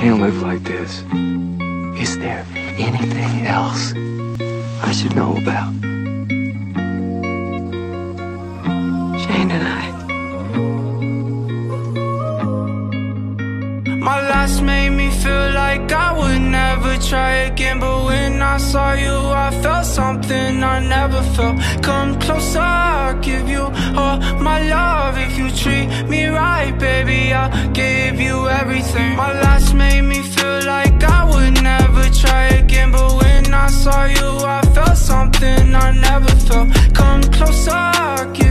can't live like this. Is there anything else I should know about? Shane and I. My last made me feel like I would never try again, but when I saw you, I felt something I never felt. Come closer, I'll give you all my love. If you treat me right, baby, I'll give you everything. My last made me feel like I would never try again, but when I saw you, I felt something I never felt. Come closer, I'll give